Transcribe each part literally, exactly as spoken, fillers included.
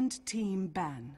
Radiant team ban.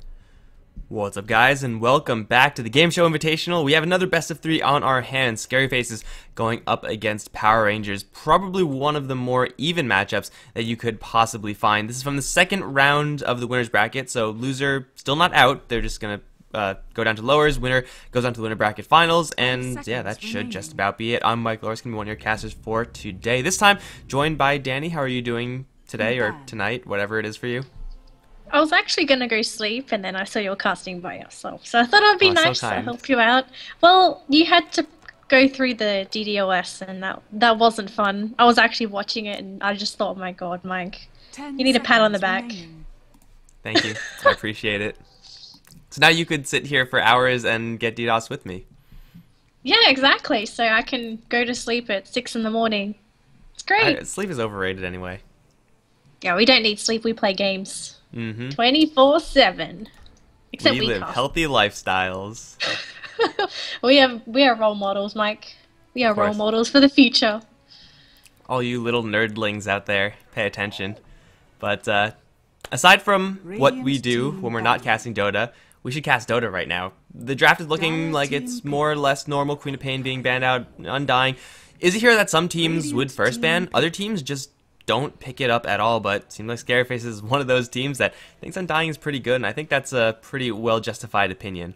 What's up, guys, and welcome back to the Game Show Invitational. We have another best of three on our hands. Scary Faces going up against Power Rangers. Probably one of the more even matchups that you could possibly find. This is from the second round of the winner's bracket, so loser still not out. They're just going to uh, go down to lowers. Winner goes on to the winner bracket finals, and yeah, that should just about be it. I'm Mike Loris, going to be one of your casters for today. This time, joined by Danny. How are you doing today or tonight, whatever it is for you? I was actually going to go sleep, and then I saw you were casting by yourself. So I thought it'd be Oh, so nice to kind. help you out. Well, you had to go through the D D O S, and that that wasn't fun. I was actually watching it, and I just thought, oh my god, Mike, you need a pat on the back. Remaining. Thank you. I appreciate it. So now you could sit here for hours and get DDoS with me. Yeah, exactly. So I can go to sleep at six in the morning. It's great. I, sleep is overrated anyway. Yeah, we don't need sleep. We play games Mm-hmm. twenty-four seven. Except We we, live cast. healthy lifestyles. we have we are role models, Mike. We are Of role course. models for the future. All you little nerdlings out there, pay attention. But uh, aside from what we do when we're not casting Dota, we should cast Dota right now. The draft is looking like it's more or less normal. Queen of Pain being banned out, Undying. Is it here that some teams would first ban? Other teams just don't pick it up at all, but it seems like Scary Faces is one of those teams that thinks Undying is pretty good, and I think that's a pretty well-justified opinion.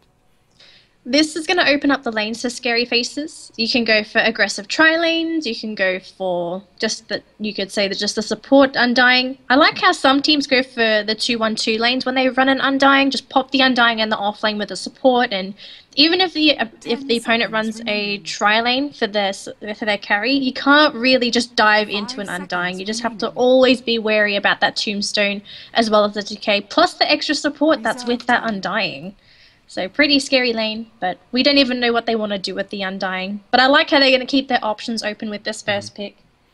This is going to open up the lanes to Scary Faces. You can go for aggressive tri lanes. You can go for just that. You could say that just the support Undying. I like how some teams go for the two one two lanes when they run an Undying. Just pop the Undying in the off lane with the support, and even if the if the opponent runs a tri lane for their for their carry, you can't really just dive into an Undying. You just have to always be wary about that Tombstone as well as the decay, plus the extra support that's with that Undying. So pretty scary lane, but we don't even know what they want to do with the Undying. But I like how they're going to keep their options open with this first pick.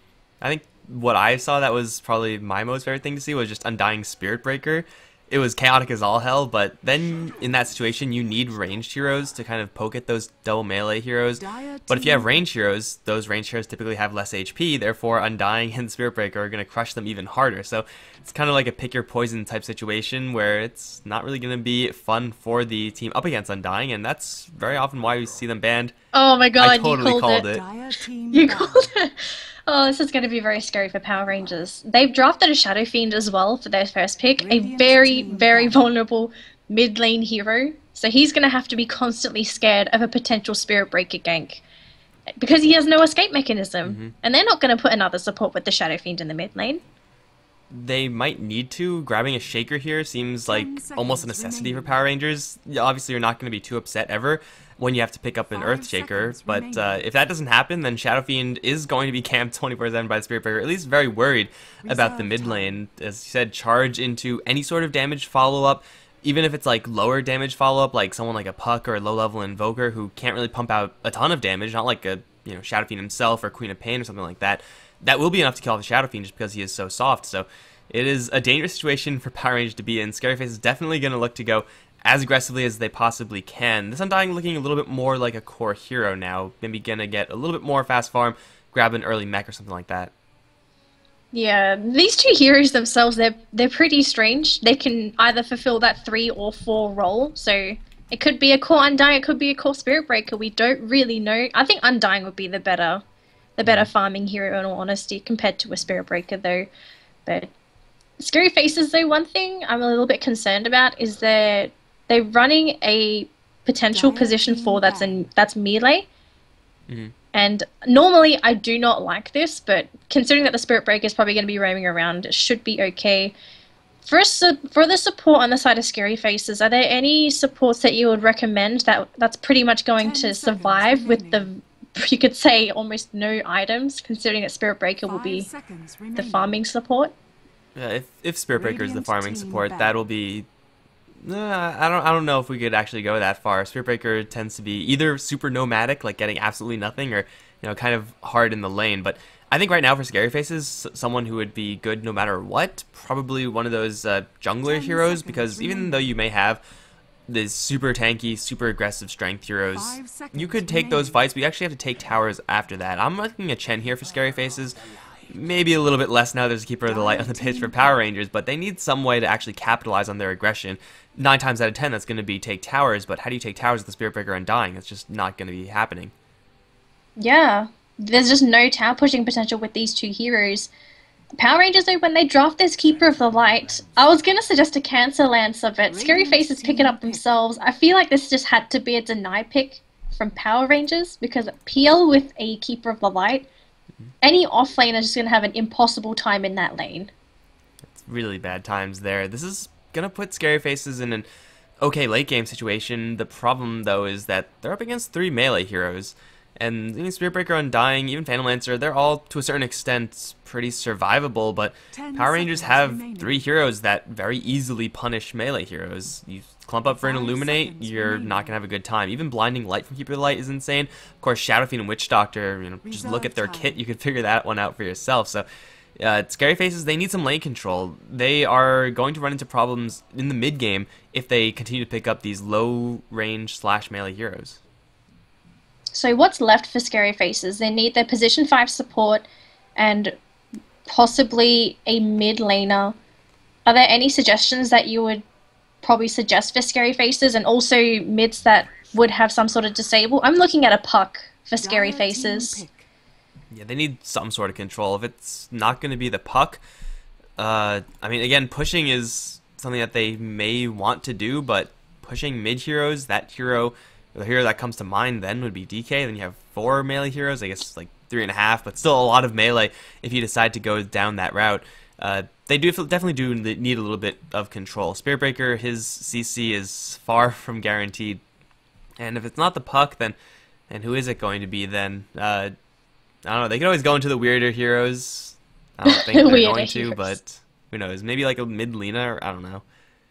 I think what I saw that was probably my most favorite thing to see was just Undying Spirit Breaker. It was chaotic as all hell, but then in that situation you need ranged heroes to kind of poke at those double melee heroes. But if you have ranged heroes, those ranged heroes typically have less H P, therefore Undying and Spirit Breaker are going to crush them even harder. So it's kind of like a pick your poison type situation where it's not really going to be fun for the team up against Undying, and that's very often why we see them banned. Oh my god, I totally you called, called it. it. Dire team You ban. called it. Oh, this is going to be very scary for Power Rangers. They've drafted a Shadow Fiend as well for their first pick. A Radiant very, team very ban. vulnerable mid lane hero. So he's going to have to be constantly scared of a potential Spirit Breaker gank. Because he has no escape mechanism. Mm-hmm. And they're not going to put another support with the Shadow Fiend in the mid lane. They might need to. Grabbing a Shaker here seems like Ten almost a seconds necessity for remaining. Power Rangers. Yeah, obviously, you're not going to be too upset ever when you have to pick up an Five Earth Shaker, seconds but uh, remaining. if that doesn't happen, then Shadow Fiend is going to be camped twenty-four seven by the Spirit Breaker, at least very worried about the Reserve mid time. lane. As you said, charge into any sort of damage follow-up, even if it's like lower damage follow-up, like someone like a Puck or a low-level Invoker who can't really pump out a ton of damage, not like a you know Shadow Fiend himself or Queen of Pain or something like that. That will be enough to kill off the Shadow Fiend just because he is so soft, so it is a dangerous situation for Power Rangers to be in. Scary Face is definitely going to look to go as aggressively as they possibly can. This Undying looking a little bit more like a core hero now. Maybe going to get a little bit more fast farm, grab an early mech or something like that. Yeah, these two heroes themselves, they're they're pretty strange. They can either fulfill that three or four role. So it could be a core Undying, it could be a core Spirit Breaker. We don't really know. I think Undying would be the better the better farming hero in all honesty compared to a Spirit Breaker though. But Scary Faces though, one thing I'm a little bit concerned about is that they're running a potential Dire position team four that's ban. in that's melee. Mhm. And normally I do not like this, but considering that the Spirit Breaker is probably going to be roaming around, it should be okay. For, a su for the support on the side of Scary Faces, are there any supports that you would recommend that that's pretty much going Ten to seconds survive with the, remaining. you could say, almost no items, considering that Spirit Breaker will Five be seconds the remaining. farming support? Yeah, if, if Spirit Breaker is the Radiant farming team support, ban. that'll be... Uh, I don't I don't know if we could actually go that far. Spirit Breaker tends to be either super nomadic, like getting absolutely nothing, or you know, kind of hard in the lane. But I think right now for Scary Faces, s- someone who would be good no matter what, probably one of those uh, jungler Ten heroes, seconds because even remaining. though you may have these super tanky, super aggressive strength heroes, Five seconds you could take those remaining. fights, but you actually have to take towers after that. I'm looking at Chen here for Scary Faces. maybe a little bit less now there's a Keeper of the Light on the pitch for Power Rangers, but they need some way to actually capitalize on their aggression. Nine times out of ten, that's going to be take towers, but how do you take towers with the Spirit Breaker Undying? It's just not going to be happening. Yeah, there's just no tower pushing potential with these two heroes. Power Rangers, though, when they draft this Keeper of the Light, I was going to suggest a Cancer Lancer, but Scary Faces pick it up themselves. I feel like this just had to be a deny pick from Power Rangers, because P L with a Keeper of the Light, any off lane is just going to have an impossible time in that lane. It's really bad times there. This is going to put Scary Faces in an okay late game situation. The problem, though, is that they're up against three melee heroes. And you know, Spirit Breaker Undying, even Phantom Lancer, they're all, to a certain extent, pretty survivable, but Power Rangers have remaining. three heroes that very easily punish melee heroes. You clump up for an Illuminate, you're remaining. not going to have a good time. Even Blinding Light from Keeper of the Light is insane. Of course, Shadow Fiend and Witch Doctor, you know, Reserve just look at their time. kit, you can figure that one out for yourself. So, uh, Scary Faces, they need some lane control. They are going to run into problems in the mid-game if they continue to pick up these low-range slash melee heroes. So what's left for Scary Faces? They need their position five support and possibly a mid laner. Are there any suggestions that you would probably suggest for Scary Faces, and also mids that would have some sort of disable? I'm looking at a puck for Scary Faces. Yeah, they need some sort of control. If it's not going to be the puck, uh, I mean, again, pushing is something that they may want to do, but pushing mid heroes, that hero... The hero that comes to mind then would be D K. Then you have four melee heroes. I guess like three and a half, but still a lot of melee if you decide to go down that route. Uh, they do definitely do need a little bit of control. Spirit Breaker, his C C is far from guaranteed. And if it's not the puck, then and who is it going to be then? Uh, I don't know. They can always go into the weirder heroes. I don't think they're going to, heroes. But who knows? Maybe like a mid Lena, or I don't know.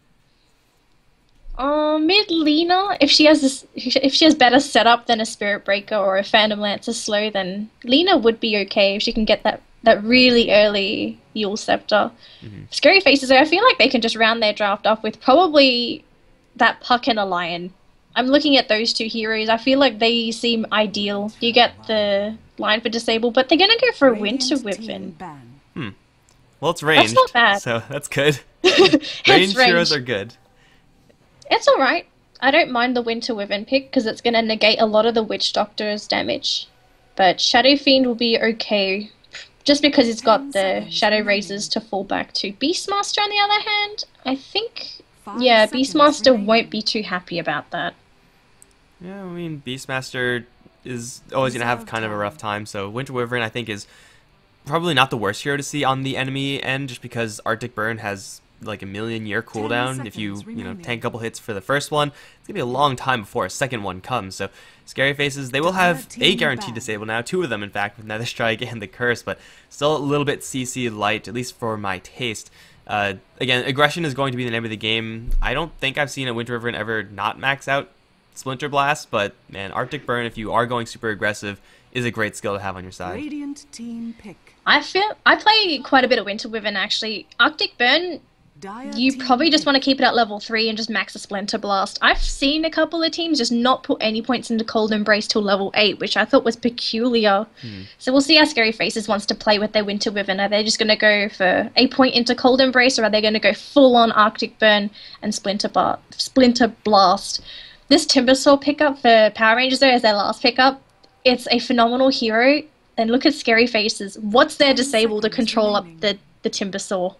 Uh, mid Lena, if she has this, if she has better setup than a Spirit Breaker or a Phantom Lancer slow, then Lena would be okay if she can get that that really early Yule Scepter. Mm-hmm. Scary Faces, I feel like they can just round their draft up with probably that puck and a lion. I'm looking at those two heroes. I feel like they seem ideal. You get the line for disable, but they're gonna go for a Winter Wyvern. Hmm. Well, it's ranged, that's not bad. So that's good. Ranged heroes are good. It's alright. I don't mind the Winter Wyvern pick because it's going to negate a lot of the Witch Doctor's damage. But Shadow Fiend will be okay just because it's got the Shadow Razors to fall back to. Beastmaster, on the other hand, I think, yeah, Beastmaster won't be too happy about that. Yeah, I mean, Beastmaster is always going to have kind of a rough time, so Winter Wyvern, I think, is probably not the worst hero to see on the enemy end just because Arctic Burn has like a million year cooldown. If you you know tank a couple hits for the first one, it's gonna be a long time before a second one comes. So Scary Faces, they will have a guaranteed disable now, two of them in fact, with Nether Strike and the Curse, but still a little bit C C light, at least for my taste. Uh, again, aggression is going to be the name of the game. I don't think I've seen a Winter Wyvern ever not max out Splinter Blast, but man, Arctic Burn, if you are going super aggressive, is a great skill to have on your side. Radiant team pick. I feel I play quite a bit of Winter Wyvern actually. Arctic Burn, you probably just want to keep it at level three and just max a Splinter Blast. I've seen a couple of teams just not put any points into Cold Embrace till level eight, which I thought was peculiar. Hmm. So we'll see how Scary Faces wants to play with their Winter Wyvern. Are they just going to go for a point into Cold Embrace, or are they going to go full on Arctic Burn and Splinter, Bar Splinter Blast? This Timbersaw pickup for Power Rangers, though, as their last pickup, it's a phenomenal hero. And look at Scary Faces. What's their disable to control up the, the Timbersaw?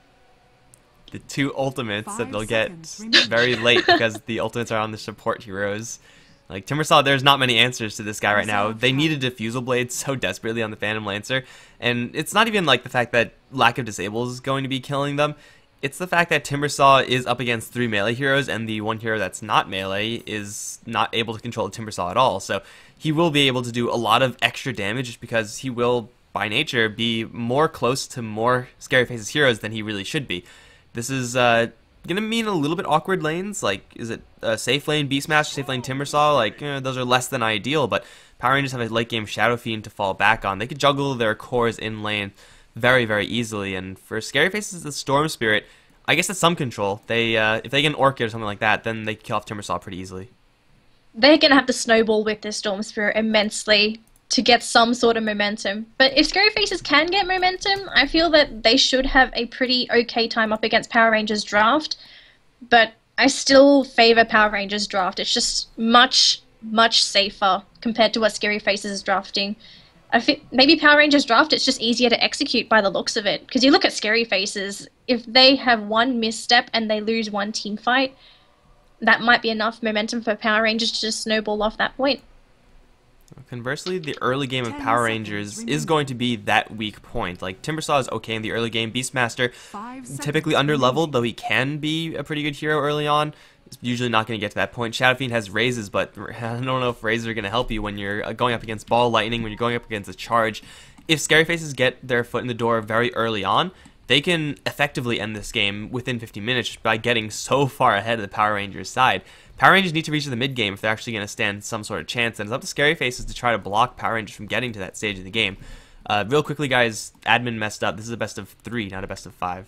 The two ultimates Five that they'll get very late because the ultimates are on the support heroes. Like Timbersaw, there's not many answers to this guy right now. They need a Diffusal Blade so desperately on the Phantom Lancer, and it's not even like the fact that lack of disable is going to be killing them. It's the fact that Timbersaw is up against three melee heroes, and the one hero that's not melee is not able to control the Timbersaw at all. So he will be able to do a lot of extra damage just because he will, by nature, be more close to more Scary Faces heroes than he really should be. This is uh, going to mean a little bit awkward lanes. Like, is it a safe lane Beastmaster, safe lane Timbersaw? Like, eh, those are less than ideal, but Power Rangers have a late game Shadow Fiend to fall back on. They could juggle their cores in lane very, very easily. And for Scary Faces, the Storm Spirit, I guess that's some control. They uh, if they get an Orchid or something like that, then they kill off Timbersaw pretty easily. They're going to have to snowball with their Storm Spirit immensely. to get some sort of momentum. But if Scary Faces can get momentum, I feel that they should have a pretty okay time up against Power Rangers Draft. But I still favor Power Rangers Draft. It's just much, much safer compared to what Scary Faces is drafting. I think maybe Power Rangers Draft, it's just easier to execute by the looks of it. Because you look at Scary Faces, if they have one misstep and they lose one team fight, that might be enough momentum for Power Rangers to just snowball off that point. Conversely, the early game of Power Rangers is going to be that weak point. Like, Timbersaw is okay in the early game. Beastmaster, typically under-leveled, though he can be a pretty good hero early on. He's usually not going to get to that point. Shadow Fiend has raises, but I don't know if raises are going to help you when you're going up against Ball Lightning, when you're going up against a charge. If Scary Faces get their foot in the door very early on, they can effectively end this game within fifteen minutes by getting so far ahead of the Power Rangers side. Power Rangers need to reach the mid-game if they're actually going to stand some sort of chance, and it's up to Scary Faces to try to block Power Rangers from getting to that stage of the game. Uh, real quickly, guys, admin messed up. This is a best of three, not a best of five.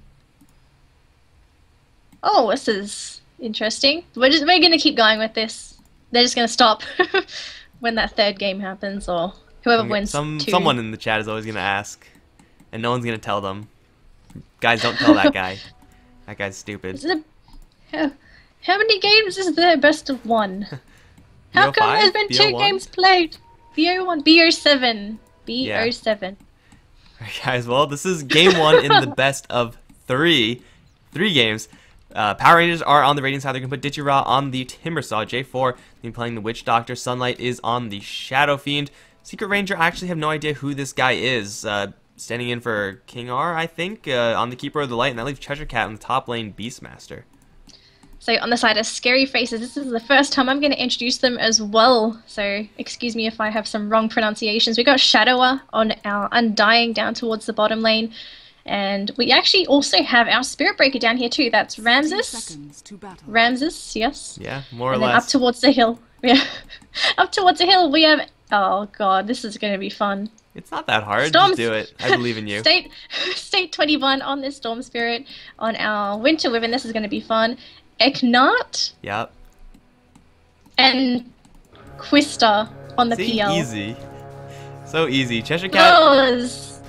Oh, this is interesting. We're just we're going to keep going with this. They're just going to stop when that third game happens, or whoever Okay, wins some, two. Someone in the chat is always going to ask, and no one's going to tell them. Guys, don't tell that guy. That guy's stupid. Is it a, how, how many games is there best of one? How come there's been two games played? B O one, B O seven, B O seven. Yeah. Alright guys, well this is game one in the best of three, three games. Uh, Power Rangers are on the Radiant side. They're going to put Ditchy-Ra on the Timbersaw. J four, they're playing the Witch Doctor. Sunlight is on the Shadow Fiend. Secret Ranger, I actually have no idea who this guy is. Uh, standing in for King R, I think, uh, on the Keeper of the Light, and that leaves Treasure Cat on the top lane, Beastmaster. So on the side of Scary Faces, this is the first time I'm going to introduce them as well. So excuse me if I have some wrong pronunciations. We got Shadower on our Undying down towards the bottom lane. And we actually also have our Spirit Breaker down here too. That's Ramses. Ramses, yes. Yeah, more or and then less. up towards the hill. Yeah, up towards the hill we have... Oh god, this is going to be fun. It's not that hard. Storm Just do it. I believe in you. State, State twenty-one on this Storm Spirit. On our Winter Wyvern, this is going to be fun. Eknart. Yep. And Quista on the See? P L. Easy. So easy. Cheshire Cat. Those.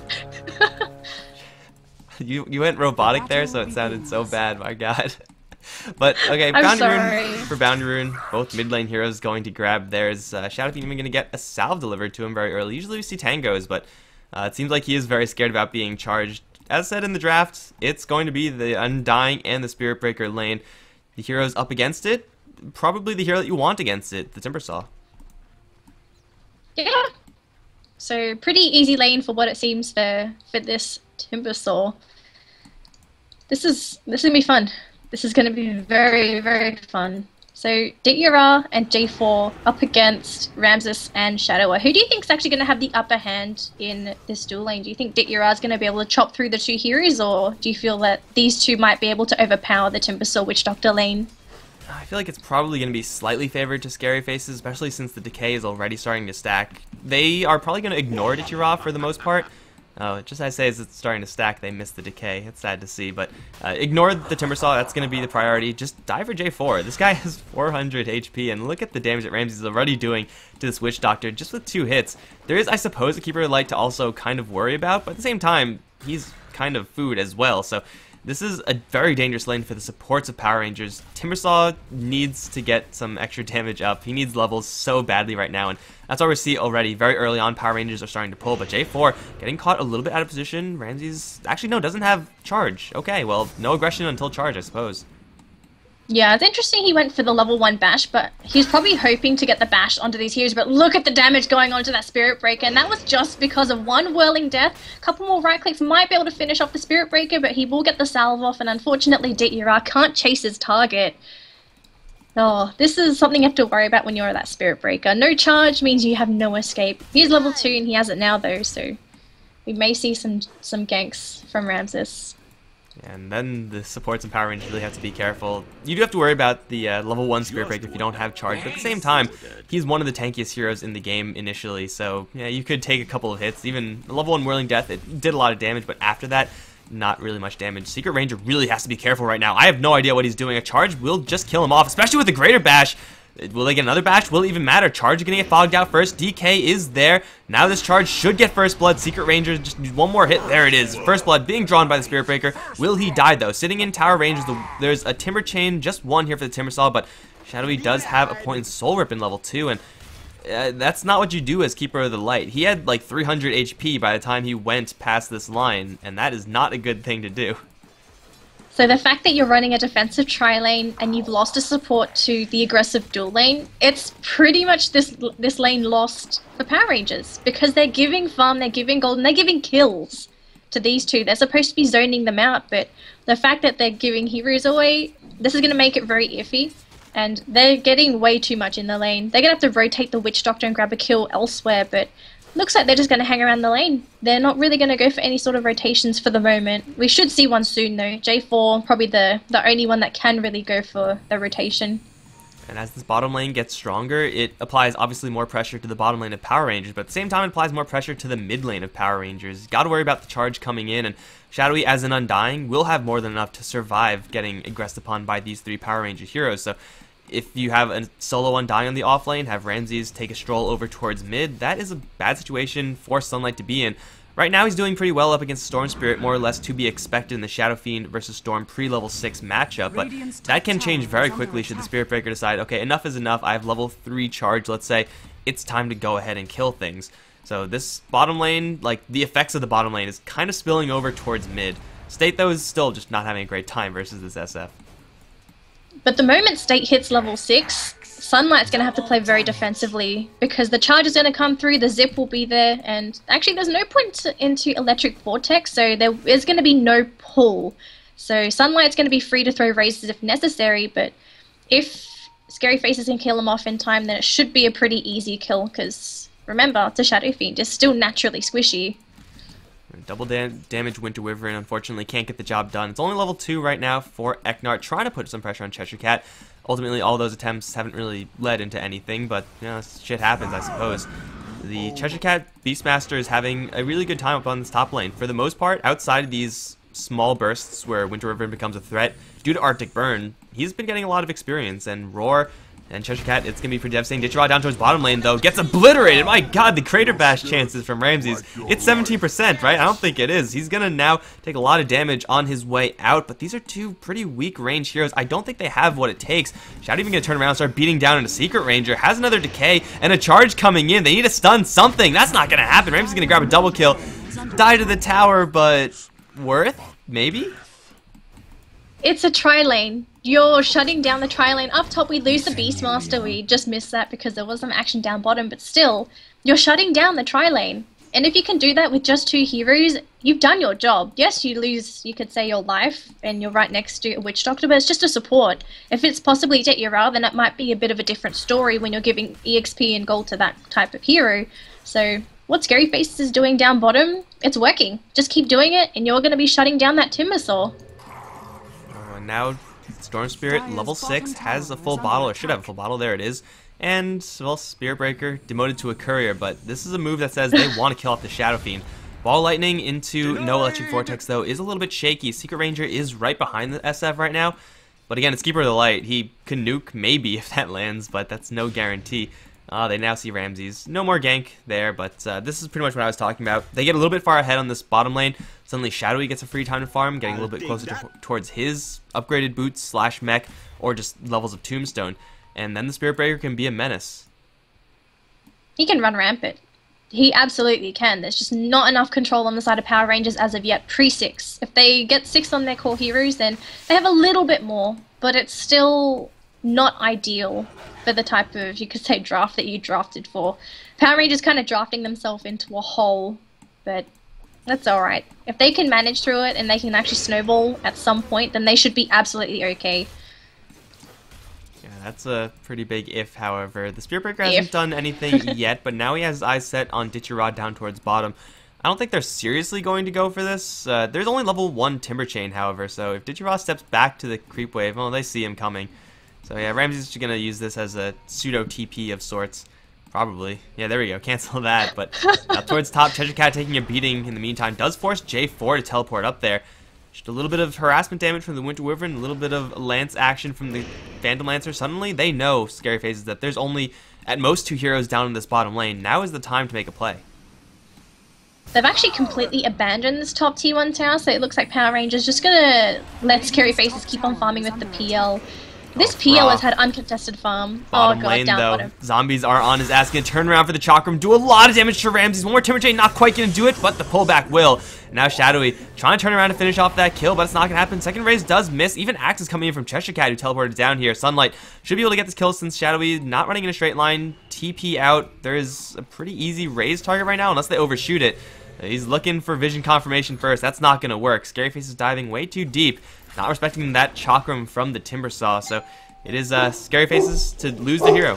you you went robotic there, so it sounded so bad. My God. But okay, I'm Bounty sorry. Rune for Bounty Rune. Both mid lane heroes going to grab theirs. Uh, Shadow Fiend even going to get a salve delivered to him very early. Usually we see Tangos, but uh, it seems like he is very scared about being charged. As said in the draft, it's going to be the Undying and the Spirit Breaker lane. The heroes up against it, probably the hero that you want against it, the Timbersaw. Yeah. So pretty easy lane for what it seems for for this Timbersaw. This is this is gonna be fun. This is gonna be very very fun. So Ditchy-Ra and J four up against Ramses and Shadower. Who do you think is actually gonna have the upper hand in this dual lane? Do you think Ditchy-Ra is gonna be able to chop through the two heroes, or do you feel that these two might be able to overpower the Timbersaw Witch Doctor lane? I feel like it's probably going to be slightly favored to Scary Faces, especially since the Decay is already starting to stack. They are probably going to ignore Ditchy-Ra for the most part. Oh, just as I say as it's starting to stack, they miss the Decay. It's sad to see, but uh, ignore the Timbersaw. That's going to be the priority. Just die for J four. This guy has four hundred H P, and look at the damage that Ramses is already doing to this Witch Doctor just with two hits. There is, I suppose, a Keeper of the Light to also kind of worry about, but at the same time, he's kind of food as well, so this is a very dangerous lane for the supports of Power Rangers. Timbersaw needs to get some extra damage up. He needs levels so badly right now, and that's what we see already. Very early on, Power Rangers are starting to pull, but J four getting caught a little bit out of position. Ramses, actually no, doesn't have charge. Okay, well, no aggression until charge, I suppose. Yeah, it's interesting he went for the level one bash, but he's probably hoping to get the bash onto these heroes, but look at the damage going on to that Spirit Breaker, and that was just because of one Whirling Death. A couple more right clicks might be able to finish off the Spirit Breaker, but he will get the salve off, and unfortunately Ditchy-Ra can't chase his target. Oh, this is something you have to worry about when you're that Spirit Breaker. No charge means you have no escape. He's level two and he has it now though, so we may see some, some ganks from Ramses. And then the supports and Power Rangers really have to be careful. You do have to worry about the uh, level one Spirit Breaker if you don't have charge, but at the same time, he's one of the tankiest heroes in the game initially, so yeah, you could take a couple of hits. Even level one Whirling Death, it did a lot of damage, but after that, not really much damage. Secret Ranger really has to be careful right now. I have no idea what he's doing. A charge will just kill him off, especially with the Greater Bash. Will they get another bash? Will it even matter? Charge is going to get fogged out first. D K is there. Now this charge should get first blood. Secret Ranger just needs one more hit. There it is. First blood being drawn by the Spirit Breaker. Will he die though? Sitting in tower range, there's a Timber Chain, just one here for the Timbersaw, but Shadowy does have a point in Soul Rip in level two, and uh, that's not what you do as Keeper of the Light. He had like three hundred H P by the time he went past this line, and that is not a good thing to do. So the fact that you're running a defensive tri-lane and you've lost a support to the aggressive dual lane, it's pretty much this this lane lost for Power Rangers, because they're giving farm, they're giving gold, and they're giving kills to these two. They're supposed to be zoning them out, but the fact that they're giving heroes away, this is going to make it very iffy, and they're getting way too much in the lane. They're going to have to rotate the Witch Doctor and grab a kill elsewhere, but looks like they're just going to hang around the lane. They're not really going to go for any sort of rotations for the moment. We should see one soon though. J four, probably the, the only one that can really go for the rotation. And as this bottom lane gets stronger, it applies obviously more pressure to the bottom lane of Power Rangers, but at the same time it applies more pressure to the mid lane of Power Rangers. Got to worry about the charge coming in, and Shadowy as an Undying will have more than enough to survive getting aggressed upon by these three Power Ranger heroes. So if you have a solo Undying on the off lane, have Ramses take a stroll over towards mid, that is a bad situation for Sunlight to be in. Right now he's doing pretty well up against Storm Spirit, more or less to be expected in the Shadow Fiend versus Storm pre-level six matchup, but that can change very quickly should the Spirit Breaker decide, okay, enough is enough, I have level three charge, let's say, it's time to go ahead and kill things. So this bottom lane, like the effects of the bottom lane is kind of spilling over towards mid. State though is still just not having a great time versus this S F. But the moment State hits level six, Sunlight's going to have to play very defensively, because the charge is going to come through, the zip will be there, and actually there's no point to, into Electric Vortex, so there is going to be no pull. So Sunlight's going to be free to throw razors if necessary, but if Scary Faces can kill him off in time, then it should be a pretty easy kill, because remember, it's a Shadow Fiend, it's still naturally squishy. Double dam damage Winter Wyvern unfortunately can't get the job done. It's only level two right now for Eknart, trying to put some pressure on Cheshire Cat. Ultimately, all those attempts haven't really led into anything, but you know, shit happens, I suppose. The Cheshire Cat Beastmaster is having a really good time up on this top lane. For the most part, outside of these small bursts where Winter Wyvern becomes a threat, due to Arctic Burn, he's been getting a lot of experience, and Roar and Cheshire Cat, it's going to be pretty devastating. Ditch Rod down towards bottom lane, though, gets obliterated. My god, the Crater Bash chances from Ramses. It's seventeen percent, right? I don't think it is. He's going to now take a lot of damage on his way out, but these are two pretty weak range heroes. I don't think they have what it takes. Shadow even going to turn around and start beating down into Secret Ranger. Has another decay and a charge coming in. They need to stun something. That's not going to happen. Ramses is going to grab a double kill. Die to the tower, but worth? Maybe? It's a tri-lane. You're shutting down the tri-lane. Up top, we lose the Beastmaster. We just missed that because there was some action down bottom, but still, you're shutting down the tri-lane. And if you can do that with just two heroes, you've done your job. Yes, you lose, you could say, your life, and you're right next to a Witch Doctor, but it's just a support. If it's possibly Jet-Yara, then it might be a bit of a different story when you're giving E X P and gold to that type of hero. So what Scary Faces is doing down bottom, it's working. Just keep doing it, and you're going to be shutting down that Timbersaw. Oh, and now Storm Spirit, level six, has a full bottle, or should have a full bottle, there it is. And, well, Spirit Breaker demoted to a Courier, but this is a move that says they want to kill off the Shadow Fiend. Ball Lightning into no Electric Vortex, though, is a little bit shaky. Secret Ranger is right behind the S F right now, but again, it's Keeper of the Light. He can nuke, maybe, if that lands, but that's no guarantee. Uh, they now see Ramses. No more gank there, but uh, this is pretty much what I was talking about. They get a little bit far ahead on this bottom lane. Suddenly, Shadowy gets a free time to farm, getting a little bit closer to, towards his upgraded boots slash mech, or just levels of Tombstone. And then the Spirit Breaker can be a menace. He can run rampant. He absolutely can. There's just not enough control on the side of Power Rangers as of yet, pre six. If they get six on their core heroes, then they have a little bit more, but it's still not ideal for the type of, you could say, draft that you drafted for. Power Rangers kind of drafting themselves into a hole, but that's alright. If they can manage through it and they can actually snowball at some point, then they should be absolutely okay. That's a pretty big if, however. The Spirit Breaker hasn't if. done anything yet, but now he has his eyes set on Ditchy-Rod down towards bottom. I don't think they're seriously going to go for this. Uh, there's only level one Timber Chain, however, so if Ditchy-Rod steps back to the creep wave, well, they see him coming. So yeah, Ramses is just going to use this as a pseudo-T P of sorts. Probably. Yeah, there we go. Cancel that. But up towards top, Cheshire Cat taking a beating in the meantime. Does force J four to teleport up there. Just a little bit of harassment damage from the Winter Wyvern, a little bit of Lance action from the Phantom Lancer. Suddenly, they know, Scary Faces, that there's only, at most, two heroes down in this bottom lane. Now is the time to make a play. They've actually completely abandoned this top T one tower, so it looks like Power Rangers just gonna let Scary Faces keep on farming with the P L. This Oh, P L raw. has had uncontested farm. Bottom oh god, lane, down though. bottom. Zombies are on his ass. Gonna turn around for the Chakram. Do a lot of damage to Ramses. One more Timber Chain. Not quite gonna do it, but the pullback will. Now Shadowy trying to turn around to finish off that kill, but it's not gonna happen. Second raise does miss. Even Axe is coming in from Cheshire Cat, who teleported down here. Sunlight should be able to get this kill since Shadowy not running in a straight line. T P out. There's a pretty easy raise target right now, unless they overshoot it. He's looking for vision confirmation first. That's not gonna work. Scary Face is diving way too deep, not respecting that Chakram from the Timbersaw. So it is uh, Scary Faces to lose the hero.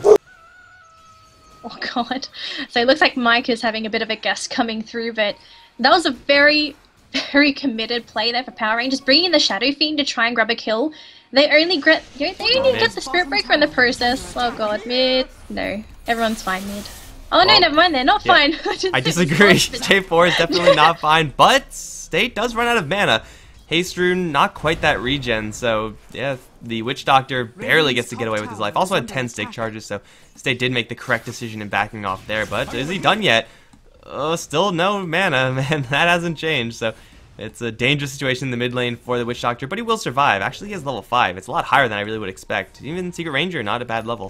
Oh god. So it looks like Mike is having a bit of a guess coming through, but that was a very, very committed play there for Power Rangers. Bringing in the Shadow Fiend to try and grab a kill. They only get, they only mid. get the Spirit Breaker in the process. Oh god, mid. No, everyone's fine mid. Oh no, Well, never mind, they're not yeah. fine. I disagree. J four is definitely not fine, but State does run out of mana. Haste Rune, not quite that regen, so yeah, the Witch Doctor barely gets to get away with his life. Also had ten stake charges, so State did make the correct decision in backing off there, but is he done yet? Uh, still no mana, man. That hasn't changed, so it's a dangerous situation in the mid lane for the Witch Doctor, but he will survive. Actually, he has level five. It's a lot higher than I really would expect. Even Secret Ranger, not a bad level.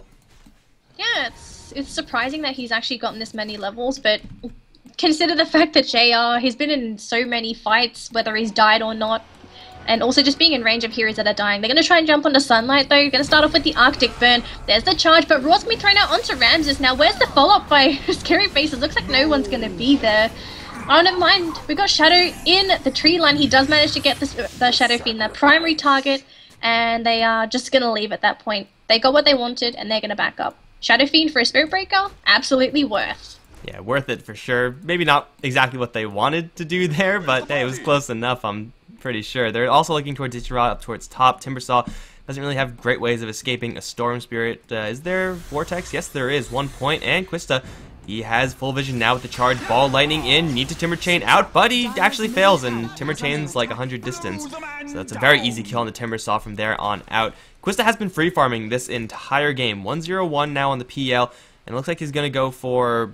Yeah, it's it's surprising that he's actually gotten this many levels, but consider the fact that J R, he's been in so many fights, whether he's died or not, and also just being in range of heroes that are dying. They're going to try and jump onto Sunlight, though. Going to start off with the Arctic Burn. There's the charge, but Raw's going to be thrown out onto Ramses. Now, where's the follow-up by Scary Faces? Looks like no one's going to be there. Oh, never mind. We got Shadow in the tree line. He does manage to get this, the Shadow Fiend, their primary target, and they are just going to leave at that point. They got what they wanted, and they're going to back up. Shadow Fiend for a Spirit Breaker? Absolutely worth. Yeah, worth it for sure. Maybe not exactly what they wanted to do there, but hey, it was close enough, I'm pretty sure. They're also looking towards Ichirot up towards top. Timbersaw doesn't really have great ways of escaping a Storm Spirit. Uh, is there Vortex? Yes, there is. One point, and Quista, he has full vision now with the charge. Ball lightning in, need to Timber Chain out, but he actually fails, and Timber Chain's like one hundred distance. So that's a very easy kill on the Timbersaw from there on out. Quista has been free farming this entire game. one zero one now on the P L, and it looks like he's going to go for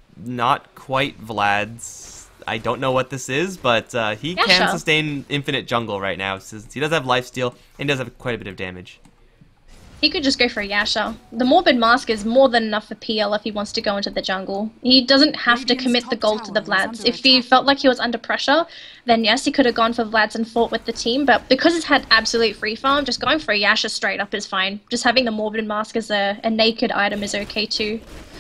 not quite Vlad's. I don't know what this is, but uh, he Yeah, can sure. sustain infinite jungle right now, since he does have lifesteal and does have quite a bit of damage. He could just go for a Yasha. The Morbid Mask is more than enough for P L if he wants to go into the jungle. He doesn't have to commit the gold to the Vlads. If he felt like he was under pressure, then yes, he could have gone for Vlads and fought with the team, but because it's had absolute free farm, just going for a Yasha straight up is fine. Just having the Morbid Mask as a, a naked item is okay too.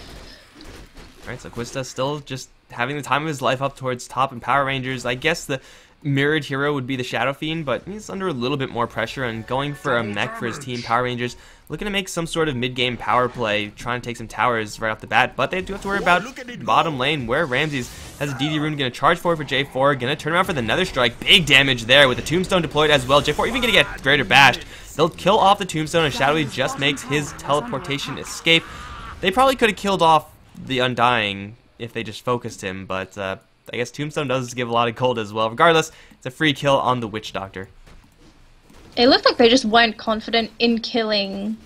Alright, so Quista still just having the time of his life up towards top and Power Rangers. I guess the mirrored hero would be the Shadow Fiend, but he's under a little bit more pressure and going for a mech for his team. Power Rangers looking to make some sort of mid-game power play, trying to take some towers right off the bat, but they do have to worry about bottom lane where Ramses has a D D rune, going to charge forward for J four, going to turn around for the Nether Strike. Big damage there with the Tombstone deployed as well. J four even going to get Greater Bashed. They'll kill off the Tombstone and Shadowy just makes his teleportation escape. They probably could have killed off the Undying if they just focused him, but uh, I guess Tombstone does give a lot of gold as well. Regardless, it's a free kill on the Witch Doctor. It looked like they just weren't confident in killing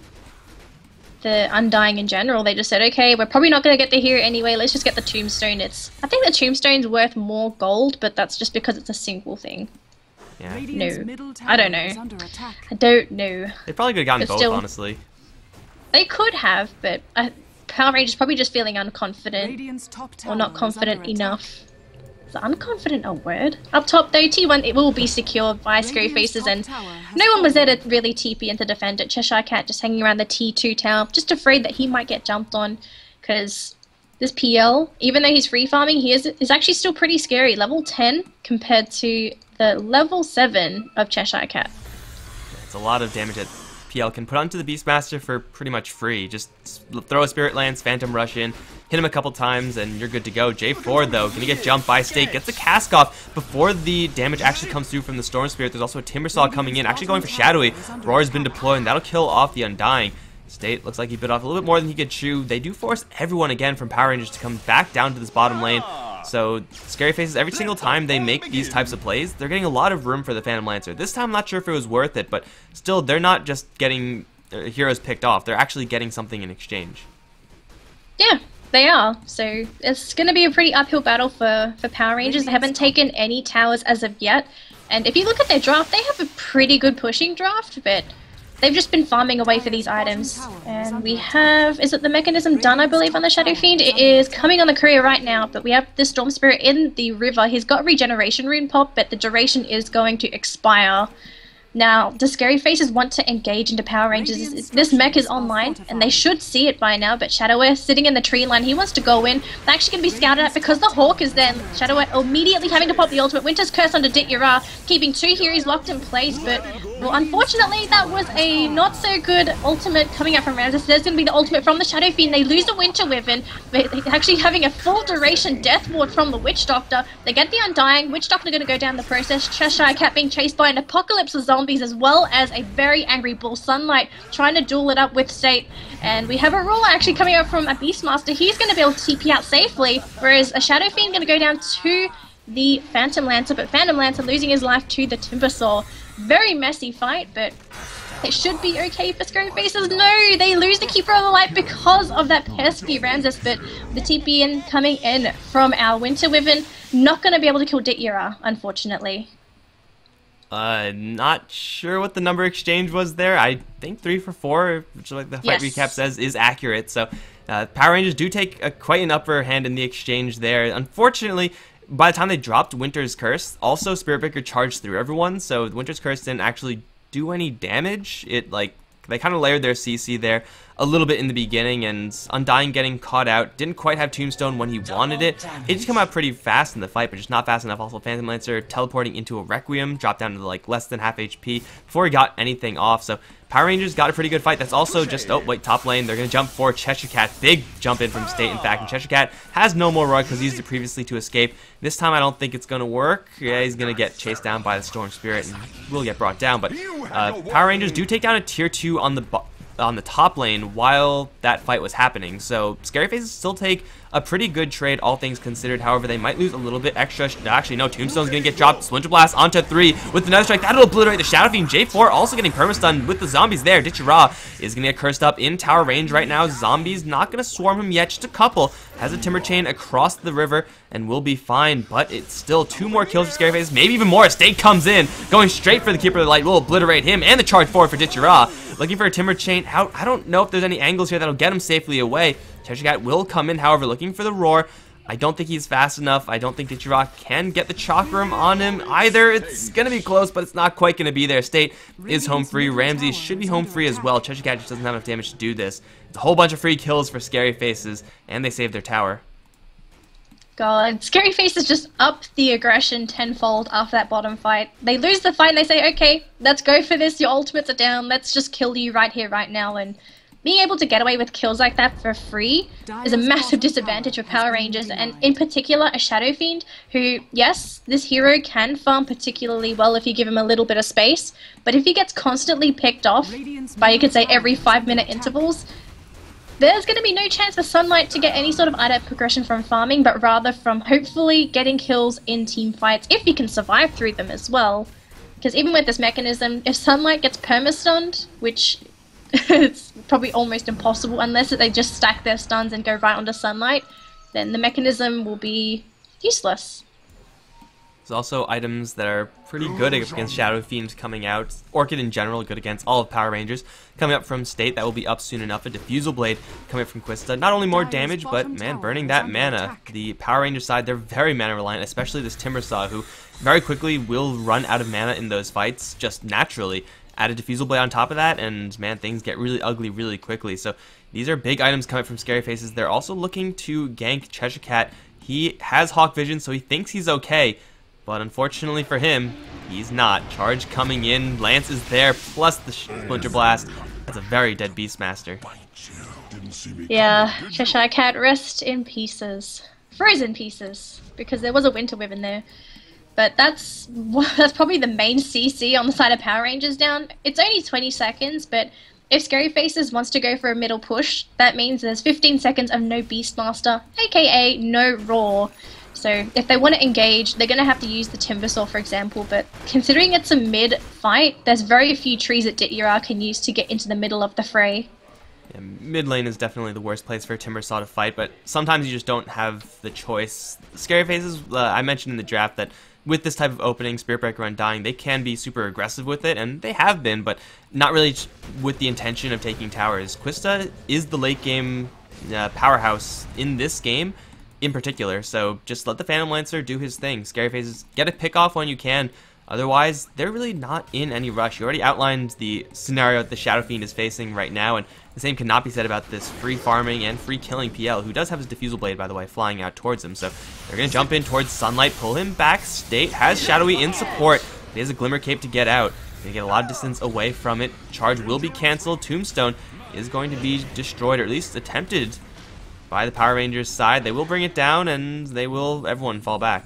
the Undying in general. They just said, okay, we're probably not going to get the hero anyway, let's just get the Tombstone. It's, I think the Tombstone's worth more gold, but that's just because it's a single thing. Yeah, No, I don't know. I don't know. they probably could have gotten But both, still- honestly. They could have, but uh, Power Rangers probably just feeling unconfident. Or not confident enough. Is unconfident a word? Up top though, T one, it will be secured by Scary Faces, and no one was there to really T P and to defend it. Cheshire Cat just hanging around the T two tower, just afraid that he might get jumped on, because this P L, even though he's free farming, he is, is actually still pretty scary. Level ten compared to the level seven of Cheshire Cat. It's a lot of damage that P L can put onto the Beastmaster for pretty much free. Just throw a Spirit Lance, Phantom Rush in, hit him a couple times, and you're good to go. J four, though, gonna get jumped by State, gets the cask off before the damage actually comes through from the Storm Spirit. There's also a Timbersaw coming in, actually going for Shadowy. Roar's been deployed, and that'll kill off the Undying. State looks like he bit off a little bit more than he could chew. They do force everyone again from Power Rangers to come back down to this bottom lane. So Scary Faces, every single time they make these types of plays, they're getting a lot of room for the Phantom Lancer. This time I'm not sure if it was worth it, but still, they're not just getting uh, heroes picked off. They're actually getting something in exchange. Yeah, they are. So it's going to be a pretty uphill battle for, for Power Rangers. They haven't taken any towers as of yet. And if you look at their draft, they have a pretty good pushing draft, but they've just been farming away for these items. And we have, is it the mechanism done, I believe, on the Shadow Fiend? It is coming on the courier right now, but we have the Storm Spirit in the river. He's got regeneration rune pop, but the duration is going to expire. Now, the Scary Faces want to engage into Power Rangers. This mech is online, and they should see it by now, but Shadowware sitting in the tree line, he wants to go in. They're actually going to be scouted at because the Hawk is there. Shadowware immediately having to pop the ultimate. Winter's Curse onto Dit Yara, keeping two heroes locked in place, but, well, unfortunately, that was a not-so-good ultimate coming out from Ramses. There's going to be the ultimate from the Shadow Fiend. They lose the Winter Wyvern, but actually having a full-duration Death Ward from the Witch Doctor. They get the Undying. Witch Doctor going to go down the process. Cheshire Cat being chased by an apocalypse of zombies, as well as a very angry Bull Sunlight trying to duel it up with State. And we have a ruler actually coming out from a Beastmaster. He's going to be able to T P out safely, whereas a Shadow Fiend going to go down to the Phantom Lancer, but Phantom Lancer losing his life to the Timbersaw. Very messy fight, but it should be okay for Scary Faces. No, they lose the Keeper of the Light because of that pesky Ramses, but the T P in coming in from our Winter Wyvern, not going to be able to kill Dit Yara, unfortunately. Uh, not sure what the number exchange was there. I think three for four, which like the fight yes. recap says, is accurate. So uh, Power Rangers do take a, quite an upper hand in the exchange there. Unfortunately, by the time they dropped Winter's Curse, also Spirit Breaker charged through everyone. So Winter's Curse didn't actually do any damage. It like they kind of layered their C C there a little bit in the beginning, and Undying getting caught out. Didn't quite have Tombstone when he wanted it. It just came out pretty fast in the fight, but just not fast enough. Also, Phantom Lancer teleporting into a Requiem, dropped down to like less than half H P before he got anything off. So Power Rangers got a pretty good fight. That's also just, oh wait, top lane. They're going to jump for Cheshire Cat. Big jump in from State, in fact. And Cheshire Cat has no more rug because he used it previously to escape. This time I don't think it's going to work. Yeah, he's going to get chased down by the Storm Spirit and will get brought down. But uh, Power Rangers do take down a tier two on the on the top lane while that fight was happening. So Scary Faces still take a pretty good trade, all things considered. However, they might lose a little bit extra. Actually, no, Tombstone's going to get dropped. Splinter Blast onto three with the Nether Strike. That'll obliterate the Shadow Fiend. J four also getting permastun with the zombies there. Dit Yara is going to get cursed up in tower range right now. Zombies not going to swarm him yet. Just a couple. Has a Timber Chain across the river and will be fine, but it's still two more kills for Scary Faces. Maybe even more. State comes in, going straight for the Keeper of the Light. Will obliterate him and the charge forward for Dit Yara. Looking for a Timber Chain out. I don't know if there's any angles here that'll get him safely away. Cheshire Cat will come in, however, looking for the Roar. I don't think he's fast enough. I don't think Dit Yara can get the Chakram on him either. It's going to be close, but it's not quite going to be there. State is home free. Ramsey should be home free as well. Cheshire Cat just doesn't have enough damage to do this. It's a whole bunch of free kills for Scary Faces, and they save their tower. God, Scary Faces just up the aggression tenfold after that bottom fight. They lose the fight and they say, okay, let's go for this. Your ultimates are down. Let's just kill you right here, right now. And being able to get away with kills like that for free is a massive disadvantage for Power Rangers, and in particular a Shadow Fiend, who, yes, this hero can farm particularly well if you give him a little bit of space, but if he gets constantly picked off by, you could say, every five minute intervals, there's going to be no chance for Sunlight to get any sort of item progression from farming, but rather from hopefully getting kills in team fights, if he can survive through them as well. Because even with this mechanism, if Sunlight gets perma-stunned, which it's probably almost impossible unless they just stack their stuns and go right onto Sunlight, then the mechanism will be useless. There's also items that are pretty good against Shadow Fiends coming out. Orchid in general, good against all of Power Rangers. Coming up from State, that will be up soon enough. A Diffusal Blade coming up from Quista. Not only more damage, but man, burning that mana. The Power Ranger side, they're very mana reliant, especially this Timbersaw, who very quickly will run out of mana in those fights, just naturally. Add a Diffusal Blade on top of that, and man, things get really ugly really quickly. So these are big items coming from Scary Faces. They're also looking to gank Cheshire Cat. He has Hawk Vision, so he thinks he's okay. But unfortunately for him, he's not. Charge coming in, Lance is there, plus the Splinter Blast. That's a very dead Beastmaster. Yeah, Cheshire Cat, rest in pieces. Frozen pieces, because there was a Winter Wyvern there. But that's that's probably the main C C on the side of Power Rangers down. It's only twenty seconds, but if Scary Faces wants to go for a middle push, that means there's fifteen seconds of no Beastmaster, aka no Roar. So if they want to engage, they're going to have to use the Timbersaw, for example. But considering it's a mid-fight, there's very few trees that Ditya can use to get into the middle of the fray. Yeah, mid lane is definitely the worst place for a Timbersaw to fight, but sometimes you just don't have the choice. Scary Faces, uh, I mentioned in the draft that with this type of opening, Spirit Breaker Undying, they can be super aggressive with it, and they have been, but not really with the intention of taking towers. Quista is the late game uh, powerhouse in this game in particular, so just let the Phantom Lancer do his thing. Scary Faces, get a pick off when you can. Otherwise, they're really not in any rush. You already outlined the scenario that the Shadow Fiend is facing right now, and the same cannot be said about this free farming and free killing P L, who does have his Diffusal Blade, by the way, flying out towards him. So they're going to jump in towards Sunlight, pull him back. State has Shadowy in support. He has a Glimmer Cape to get out. Going to get a lot of distance away from it. Charge will be canceled. Tombstone is going to be destroyed, or at least attempted by the Power Rangers side. They will bring it down, and they will, everyone, fall back.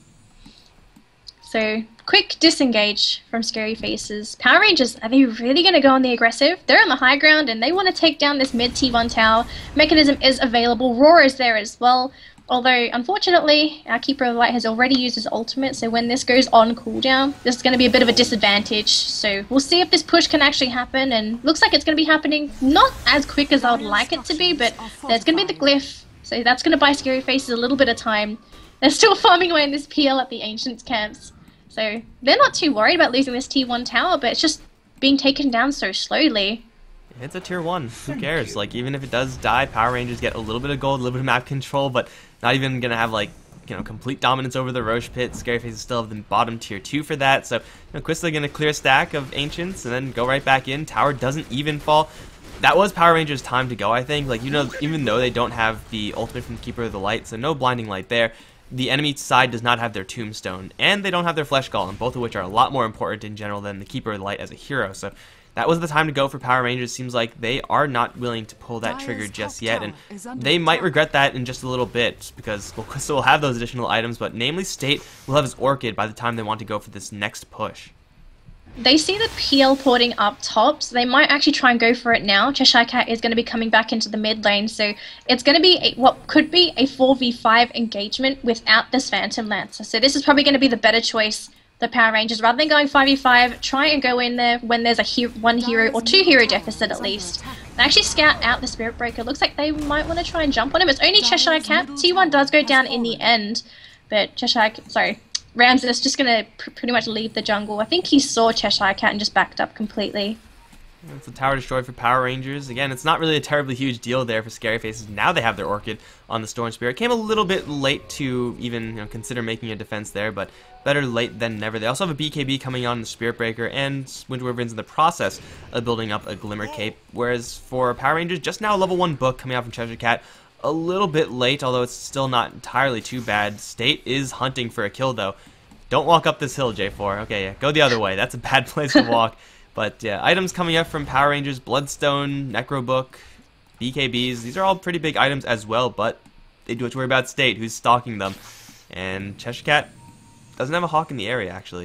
So, quick disengage from Scary Faces. Power Rangers, are they really going to go on the aggressive? They're on the high ground and they want to take down this mid T one tower. Mechanism is available. Roar is there as well. Although, unfortunately, our Keeper of the Light has already used his ultimate, so when this goes on cooldown, this is going to be a bit of a disadvantage. So, we'll see if this push can actually happen, and looks like it's going to be happening not as quick as I would like it to be, but there's going to be the glyph, so that's going to buy Scary Faces a little bit of time. They're still farming away in this P L at the Ancients camps. So they're not too worried about losing this T one tower, but it's just being taken down so slowly. It's a tier one. Who cares? Like, even if it does die, Power Rangers get a little bit of gold, a little bit of map control, but not even gonna have like, you know, complete dominance over the Roche pit. Scary Faces still have the bottom tier two for that. So, you know, Quista gonna clear a stack of Ancients and then go right back in. Tower doesn't even fall. That was Power Rangers' time to go, I think. Like, you know, even though they don't have the ultimate from the Keeper of the Light, so no blinding light there. The enemy side does not have their Tombstone, and they don't have their Flesh Golem, both of which are a lot more important in general than the Keeper of the Light as a hero. So that was the time to go for Power Rangers. Seems like they are not willing to pull that trigger just yet, and they might regret that in just a little bit, because well, Quista will have those additional items, but namely State will have his Orchid by the time they want to go for this next push. They see the P L porting up top, so they might actually try and go for it now. Cheshire Cat is going to be coming back into the mid lane, so it's going to be a, what could be a four v five engagement without this Phantom Lancer. So this is probably going to be the better choice, the Power Rangers. Rather than going five v five, try and go in there when there's a he one hero or two hero deficit at least. They actually scout out the Spirit Breaker. Looks like they might want to try and jump on him. It's only Cheshire Cat. T one does go down in the end, but Cheshire, sorry. Ramses just going to pr pretty much leave the jungle. I think he saw Cheshire Cat and just backed up completely. It's a tower destroyed for Power Rangers. Again, it's not really a terribly huge deal there for Scary Faces. Now they have their Orchid on the Storm Spirit. Came a little bit late to even you know, consider making a defense there, but better late than never. They also have a B K B coming on the Spirit Breaker, and Winter Wyvern's in the process of building up a Glimmer Cape. Whereas for Power Rangers, just now a level one book coming out from Cheshire Cat. A little bit late, although it's still not entirely too bad. State is hunting for a kill, though. Don't walk up this hill, J four. Okay, yeah, go the other way. That's a bad place to walk. But yeah, items coming up from Power Rangers, Bloodstone, Necrobook, B K Bs. These are all pretty big items as well, but they do have to worry about State, who's stalking them. And Cheshire Cat doesn't have a Hawk in the area, actually.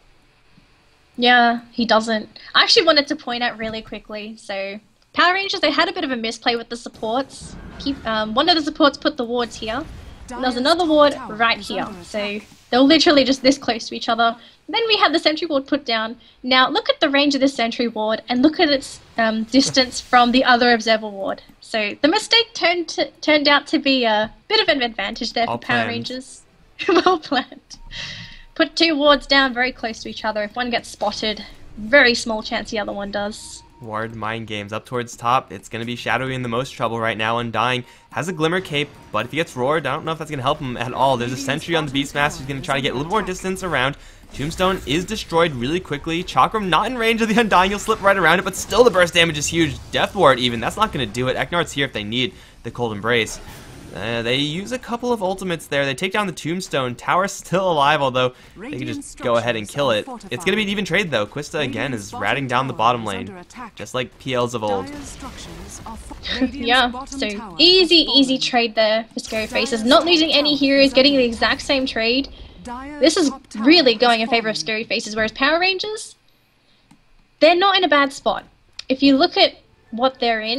Yeah, he doesn't. I actually wanted to point out really quickly, so Power Rangers, they had a bit of a misplay with the supports. Keep, um, one of the supports put the wards here, and there's another ward right here, so they're literally just this close to each other. Then we had the sentry ward put down. Now look at the range of this sentry ward, and look at its um, distance from the other observer ward. So the mistake turned to, turned out to be a bit of an advantage there for All Power planned. Rangers. Well planned. Put two wards down very close to each other. If one gets spotted, very small chance the other one does. Ward mind games up towards top. It's going to be Shadowy in the most trouble right now. Undying has a Glimmer Cape, but if he gets roared, I don't know if that's going to help him at all. There's a Sentry on the Beastmaster who's going to try to get a little more distance around. Tombstone is destroyed really quickly. Chakram not in range of the Undying. He'll slip right around it, but still the burst damage is huge. Death Ward even. That's not going to do it. Eknar's here if they need the Cold Embrace. Uh, they use a couple of ultimates there. They take down the Tombstone. Tower's still alive, although they can just go ahead and kill it. It's going to be an even trade, though. Quista, again, is ratting down the bottom lane, just like P Ls of old. Yeah, so easy, easy trade there for Scary Faces. Not losing any heroes, getting the exact same trade. This is really going in favor of Scary Faces, whereas Power Rangers, they're not in a bad spot. If you look at what they're in,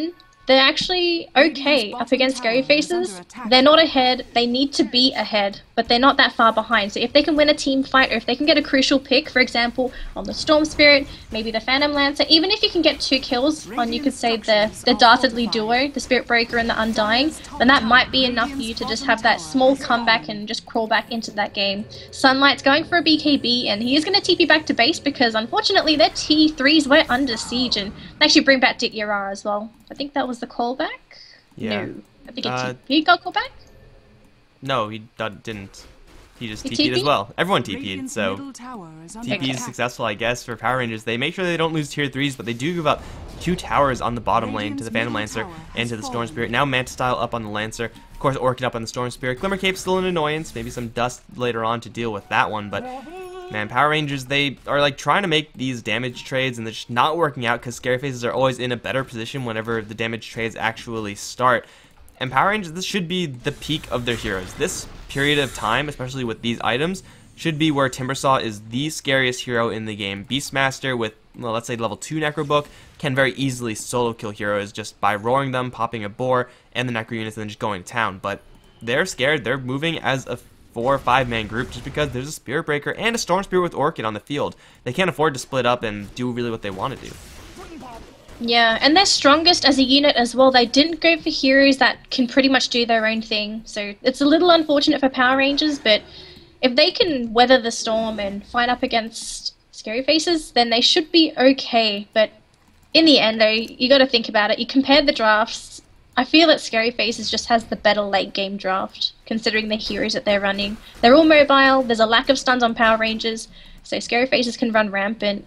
they're actually okay up against Scary Faces. They're not ahead, they need to be ahead, but they're not that far behind. So if they can win a team fight, or if they can get a crucial pick, for example, on the Storm Spirit, maybe the Phantom Lancer, even if you can get two kills on, you could say, the, the Dastardly duo, the Spirit Breaker and the Undying, then that might be enough for you to just have that small comeback and just crawl back into that game. Sunlight's going for a B K B, and he is going to T P back to base because unfortunately their T threes were under siege, and they actually bring back Dit Yarar as well. I think that was the callback? Yeah. No. I think it Uh, he got callback? No, he d- didn't. He just He T P'd as TP'd? well. Everyone T P'd, so T P is Okay. successful, I guess, for Power Rangers. They make sure they don't lose tier threes, but they do give up two towers on the bottom lane to the Phantom Lancer and to the Storm Spirit. Now Manta Style up on the Lancer. Of course, Orchid up on the Storm Spirit. Glimmer Cape's still an annoyance. Maybe some dust later on to deal with that one, but man, Power Rangers, they are like trying to make these damage trades, and they're just not working out because Scary Faces are always in a better position whenever the damage trades actually start. And Power Rangers, this should be the peak of their heroes. This period of time, especially with these items, should be where Timbersaw is the scariest hero in the game. Beastmaster with, well, let's say level two Necro Book can very easily solo kill heroes just by roaring them, popping a boar, and the Necro units, and then just going to town. But they're scared. They're moving as a four or five man group just because there's a Spirit Breaker and a Storm Spirit with Orchid on the field. They can't afford to split up and do really what they want to do. Yeah, and they're strongest as a unit as well. They didn't go for heroes that can pretty much do their own thing. So it's a little unfortunate for Power Rangers, but if they can weather the storm and fight up against Scary Faces, then they should be okay. But in the end, though, you got to think about it. You compare the drafts. I feel that Scary Faces just has the better late game draft, considering the heroes that they're running. They're all mobile. There's a lack of stuns on Power Rangers, so Scary Faces can run rampant.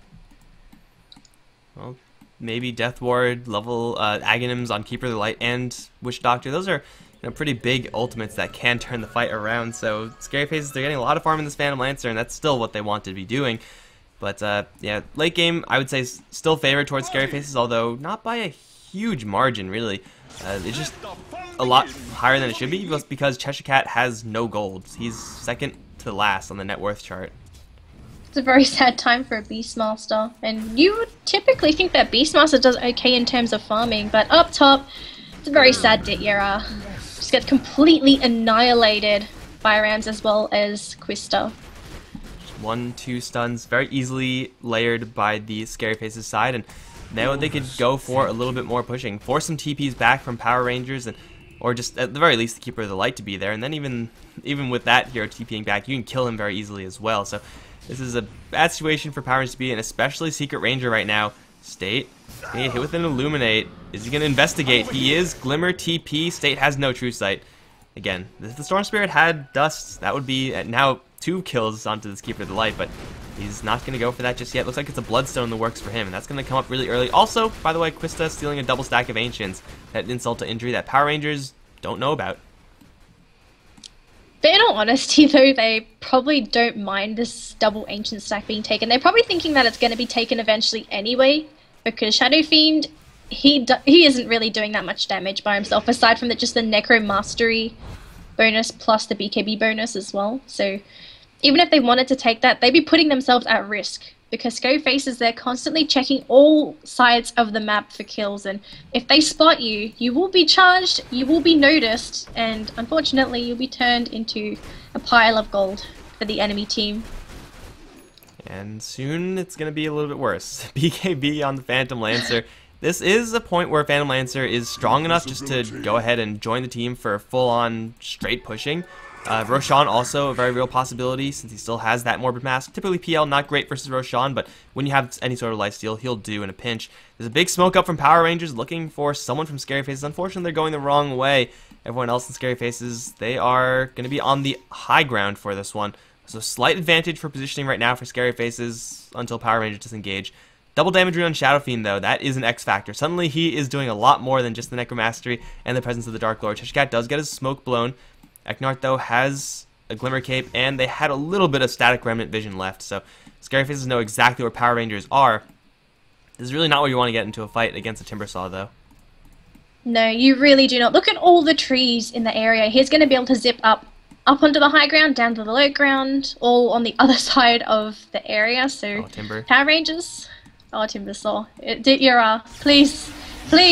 Well, maybe Death Ward, level uh, Aghanims on Keeper of the Light, and Witch Doctor. Those are, you know, pretty big ultimates that can turn the fight around. So Scary Faces, they're getting a lot of farm in this Phantom Lancer, and that's still what they want to be doing. But uh, yeah, late game, I would say is still favored towards Scary Faces, although not by a huge margin, really. Uh, it's just a lot higher than it should be because Cheshire Cat has no gold. He's second to last on the net worth chart. It's a very sad time for a Beastmaster, and you would typically think that Beastmaster does okay in terms of farming, but up top, it's a very sad Dit Yarar. Just gets completely annihilated by Rams as well as Quista. One, two stuns, very easily layered by the Scary Faces side, and now they could go for a little bit more pushing, force some T Ps back from Power Rangers, and or just at the very least the Keeper of the Light to be there, and then even even with that hero TPing back, you can kill him very easily as well. So this is a bad situation for Power Rangers to be in, especially Secret Ranger right now. State, he hit with an Illuminate. Is he going to investigate? He is. Glimmer T P. State has no True Sight. Again, if the Storm Spirit had Dust, that would be now two kills onto this Keeper of the Light, but he's not going to go for that just yet. Looks like it's a Bloodstone in the works for him, and that's going to come up really early. Also, by the way, Quista stealing a double stack of Ancients. That insult to injury that Power Rangers don't know about. But in all honesty, though, they probably don't mind this double Ancient stack being taken. They're probably thinking that it's going to be taken eventually anyway, because Shadow Fiend, he do he isn't really doing that much damage by himself, aside from the, just the Necro Mastery bonus plus the B K B bonus as well. So even if they wanted to take that, they'd be putting themselves at risk, because Scary Faces, they're constantly checking all sides of the map for kills, and if they spot you, you will be charged, you will be noticed, and unfortunately you'll be turned into a pile of gold for the enemy team. And soon it's going to be a little bit worse. B K B on the Phantom Lancer. This is a point where Phantom Lancer is strong enough just to go ahead and join the team for full-on straight pushing. Uh, Roshan also a very real possibility since he still has that Morbid Mask. Typically P L not great versus Roshan, but when you have any sort of lifesteal, he'll do in a pinch. There's a big smoke up from Power Rangers looking for someone from Scary Faces. Unfortunately, they're going the wrong way. Everyone else in Scary Faces, they are going to be on the high ground for this one. So slight advantage for positioning right now for Scary Faces until Power Rangers disengage. Double damage on Shadow Fiend, though, that is an X factor. Suddenly he is doing a lot more than just the Necromastery and the presence of the Dark Lord. Cheshire Cat does get his smoke blown. Eknart, though, has a Glimmer Cape, and they had a little bit of Static Remnant vision left, so Scary Faces know exactly where Power Rangers are. This is really not where you want to get into a fight against a Timbersaw, though. No, you really do not. Look at all the trees in the area. He's going to be able to zip up, up onto the high ground, down to the low ground, all on the other side of the area, so Oh, Timber. Power Rangers... Oh, Timbersaw. Dit Yarar. Please, please,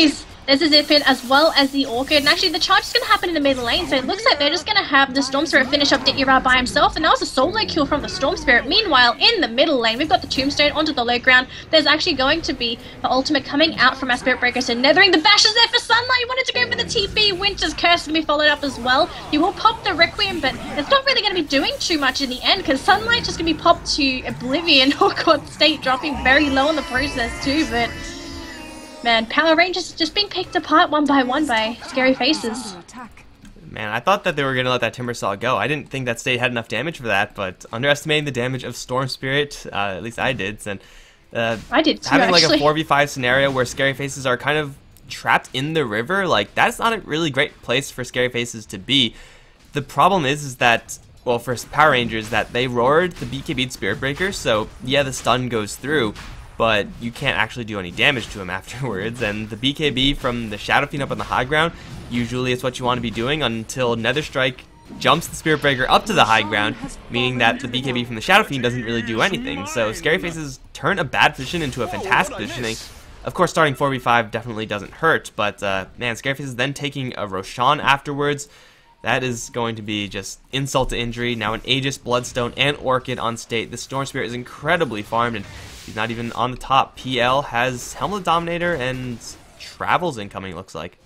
There's a Zip in as well as the Orchid, and actually the charge is going to happen in the middle lane, so it looks like they're just going to have the Storm Spirit finish up Ditya by himself, and that was a solo kill from the Storm Spirit. Meanwhile, in the middle lane, we've got the Tombstone onto the low ground. There's actually going to be the ultimate coming out from our Spirit Breaker, so Nethering the bash is there for Sunlight. He wanted to go for the T P. Winter's Curse is going to be followed up as well. He will pop the Requiem, but it's not really going to be doing too much in the end, because Sunlight's just going to be popped to Oblivion. Oh god, State dropping very low in the process too, but man, Power Rangers just being picked apart one by one by Scary Faces. Man, I thought that they were going to let that Timbersaw go. I didn't think that State had enough damage for that, but underestimating the damage of Storm Spirit, uh, at least I did. And uh, I did too, having actually. like a four v five scenario where Scary Faces are kind of trapped in the river, like that's not a really great place for Scary Faces to be. The problem is, is that, well, for Power Rangers, that they roared the B K B'd Spirit Breaker, so yeah, the stun goes through, but you can't actually do any damage to him afterwards, and the B K B from the Shadow Fiend up on the high ground, usually it's what you want to be doing until Nether Strike jumps the Spirit Breaker up to the high ground, meaning that the B K B from the Shadow Fiend doesn't really do anything, so Scary Faces turn a bad position into a fantastic positioning. Of course, starting four v five definitely doesn't hurt, but uh, man, Scary Faces then taking a Roshan afterwards, that is going to be just insult to injury. Now an Aegis, Bloodstone, and Orchid on State. The Storm Spirit is incredibly farmed, and he's not even on the top. P L has Helmet Dominator and Travels incoming, looks like.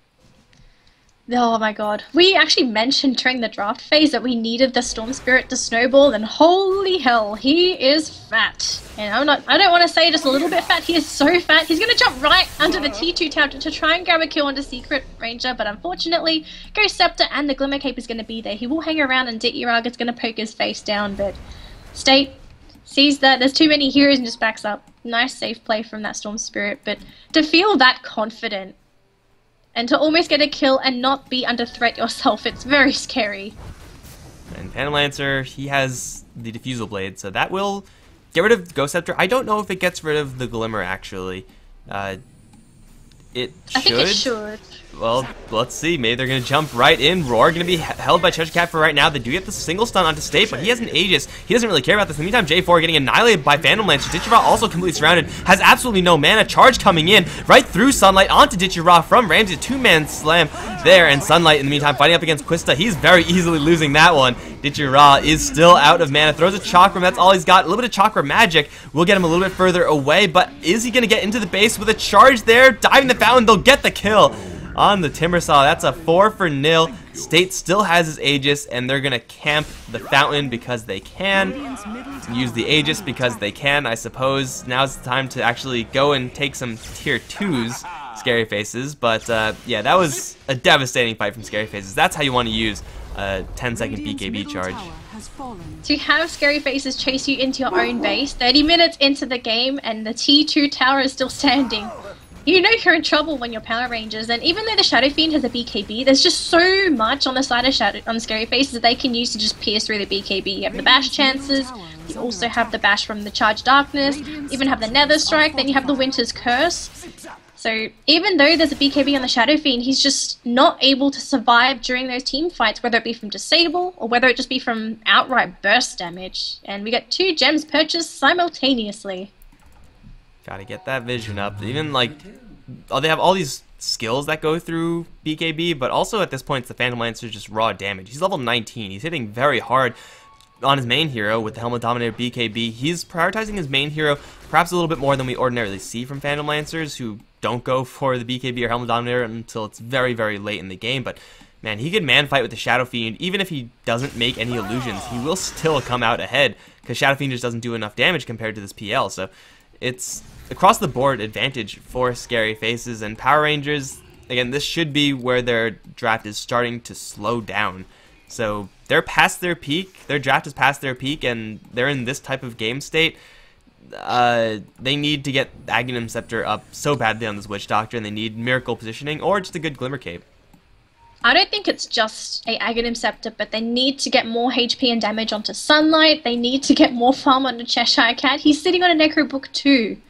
Oh my god. We actually mentioned during the draft phase that we needed the Storm Spirit to snowball, and holy hell, he is fat. And I'm not, I don't want to say just a little bit fat, he is so fat. He's going to jump right under the T two tower to, to try and grab a kill onto Secret Ranger, but unfortunately, Ghost Scepter and the Glimmer Cape is going to be there. He will hang around and Ditya is going to poke his face down, but State sees that there's too many heroes and just backs up. Nice safe play from that Storm Spirit, but to feel that confident and to almost get a kill and not be under threat yourself, it's very scary. And Phantom Lancer, he has the Diffusal Blade, so that will get rid of Ghost Scepter. I don't know if it gets rid of the Glimmer, actually. Uh, it should. I think it should. Well, let's see. Maybe they're going to jump right in. Roar going to be held by Cheshire Cat for right now. They do get the single stun onto State, but he has an Aegis. He doesn't really care about this. In the meantime, J four getting annihilated by Phantom Lancer. Ditya also completely surrounded. Has absolutely no mana. Charge coming in right through Sunlight onto Ditya from Ramsey. Two-man slam there, and Sunlight in the meantime fighting up against Quista. He's very easily losing that one. Ditya is still out of mana. Throws a Chakram. That's all he's got. A little bit of Chakra magic will get him a little bit further away, but is he going to get into the base with a charge there? Diving the fountain. They'll get the kill on the Timbersaw. That's a four for nil. State still has his Aegis, and they're gonna camp the fountain because they can. Use the Aegis because they can, I suppose. Now's the time to actually go and take some tier twos, Scary Faces. But uh, yeah, that was a devastating fight from Scary Faces. That's how you want to use a ten second B K B charge. To have Scary Faces chase you into your own base, thirty minutes into the game, and the T two tower is still standing. You know you're in trouble when you're Power Rangers, and even though the Shadow Fiend has a B K B, there's just so much on the side of Shadow on Scary Faces that they can use to just pierce through the B K B. You have the bash chances, you also have the bash from the Charged Darkness, even have the Nether Strike, then you have the Winter's Curse. So even though there's a B K B on the Shadow Fiend, he's just not able to survive during those team fights, whether it be from Disable or whether it just be from outright burst damage. And we get two gems purchased simultaneously. Gotta get that vision up. Even like, oh, they have all these skills that go through B K B, but also at this point, the Phantom Lancer is just raw damage. He's level nineteen. He's hitting very hard on his main hero with the Helmet Dominator B K B. He's prioritizing his main hero perhaps a little bit more than we ordinarily see from Phantom Lancers, who don't go for the B K B or Helmet Dominator until it's very, very late in the game. But man, he could man fight with the Shadow Fiend. Even if he doesn't make any illusions, he will still come out ahead because Shadow Fiend just doesn't do enough damage compared to this P L. So it's across the board advantage for Scary Faces, and Power Rangers, again, this should be where their draft is starting to slow down. So they're past their peak, their draft is past their peak, and they're in this type of game state. Uh, they need to get Aghanim Scepter up so badly on this Witch Doctor, and they need Miracle Positioning or just a good Glimmer Cape. I don't think it's just a Aghanim Scepter, but they need to get more H P and damage onto Sunlight. They need to get more farm onto Cheshire Cat. He's sitting on a Necro Book too.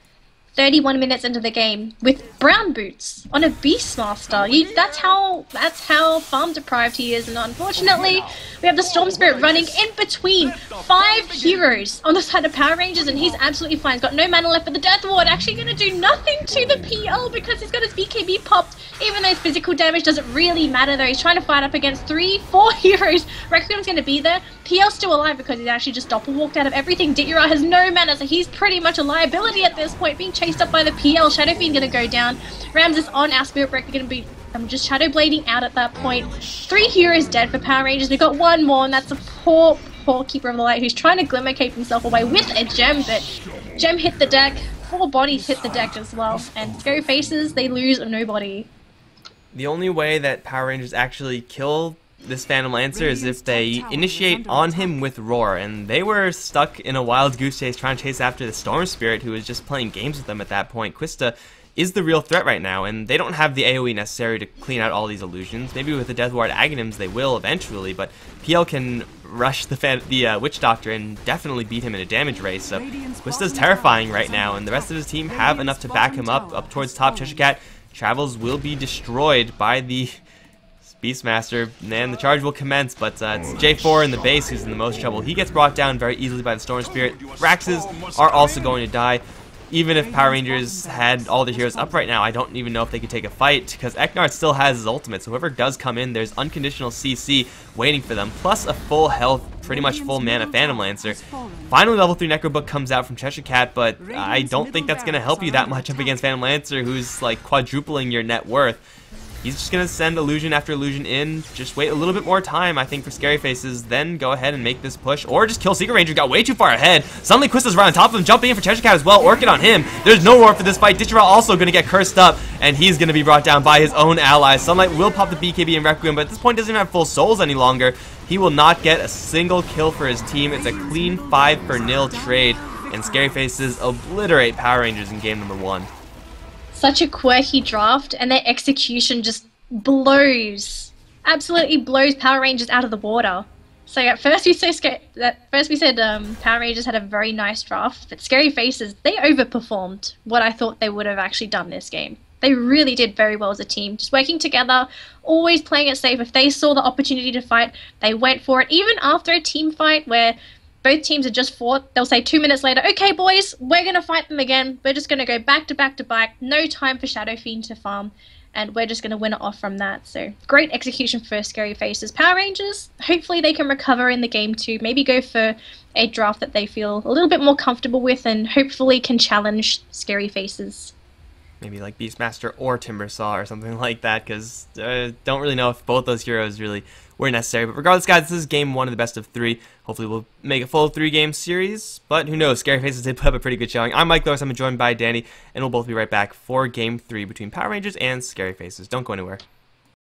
thirty-one minutes into the game with brown boots on a Beastmaster. You, that's how that's how farm deprived he is, and unfortunately we have the Storm Spirit running in between five heroes on the side of Power Rangers, and he's absolutely fine. He's got no mana left, but the Death Ward actually going to do nothing to the P L because he's got his B K B popped. Even though his physical damage doesn't really matter though, he's trying to fight up against three, four heroes. Requiem's going to be there. P L's still alive because he's actually just doppelwalked out of everything. Dithra has no mana, so he's pretty much a liability at this point, being chased up by the P L. Shadow Fiend going to go down. Rams is on. Our Spirit Breaker going to be I'm just Shadow Blading out at that point. Three heroes dead for Power Rangers. We've got one more, and that's a poor, poor Keeper of the Light who's trying to Glimmer Cape himself away with a gem, but gem hit the deck. Four bodies hit the deck as well, and Scary Faces, they lose nobody. The only way that Power Rangers actually kill this Phantom Lancer is if they initiate on him with Roar, and they were stuck in a wild goose chase trying to chase after the Storm Spirit, who was just playing games with them at that point. Quista is the real threat right now, and they don't have the AoE necessary to clean out all these illusions. Maybe with the Death Ward Aghanims they will eventually, but P L can rush the fan the uh, Witch Doctor and definitely beat him in a damage race, so Quista's terrifying right now, and the rest of his team have enough to back him up, up towards top. Cheshire Cat Travels will be destroyed by the Beastmaster, and the charge will commence, but uh, it's J four in the base who's in the most trouble. He gets brought down very easily by the Storm Spirit. Raxes are also going to die. Even if Power Rangers had all the heroes up right now, I don't even know if they could take a fight, because Eknard still has his ultimate, so whoever does come in, there's unconditional C C waiting for them, plus a full health, pretty much full mana Phantom Lancer. Finally, level three Necrobook comes out from Cheshire Cat, but I don't think that's going to help you that much up against Phantom Lancer, who's like quadrupling your net worth. He's just going to send illusion after illusion in. Just wait a little bit more time, I think, for Scary Faces. Then go ahead and make this push. Or just kill Secret Ranger. Got way too far ahead. Suddenly, Quista's right on top of him. Jumping in for Cheshire Cat as well. Orchid on him. There's no roar for this fight. Dithra also going to get cursed up. And he's going to be brought down by his own allies. Sunlight will pop the B K B and Requiem. But at this point, doesn't even have full souls any longer. He will not get a single kill for his team. It's a clean five for nil trade. And Scary Faces obliterate Power Rangers in game number one. Such a quirky draft, and their execution just blows, absolutely blows Power Rangers out of the water. So at first we said that first we said um, Power Rangers had a very nice draft, but Scary Faces, they overperformed what I thought they would have actually done this game. They really did very well as a team, just working together, always playing it safe. If they saw the opportunity to fight, they went for it. Even after a team fight where both teams had just fought, they'll say two minutes later, okay boys, we're going to fight them again. We're just going to go back to back to back. No time for Shadow Fiend to farm. And we're just going to win it off from that. So great execution for Scary Faces. Power Rangers, hopefully they can recover in the game too. Maybe go for a draft that they feel a little bit more comfortable with, and hopefully can challenge Scary Faces. Maybe like Beastmaster or Timbersaw or something like that, because uh, don't really know if both those heroes really were necessary. But regardless, guys, this is game one of the best of three. Hopefully we'll make a full three-game series, but who knows? Scary Faces did put up a pretty good showing. I'm Mike Lewis, I'm joined by Danny, and we'll both be right back for game three between Power Rangers and Scary Faces. Don't go anywhere.